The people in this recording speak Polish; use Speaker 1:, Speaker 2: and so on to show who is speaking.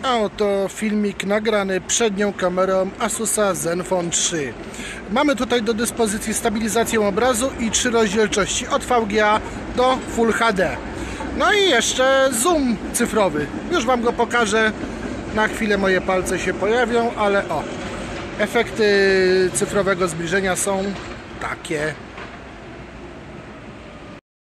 Speaker 1: A oto filmik nagrany przednią kamerą Asusa Zenfone 3. Mamy tutaj do dyspozycji stabilizację obrazu i 3 rozdzielczości od VGA do Full HD. No i jeszcze zoom cyfrowy. Już Wam go pokażę. Na chwilę moje palce się pojawią, ale o, efekty cyfrowego zbliżenia są takie.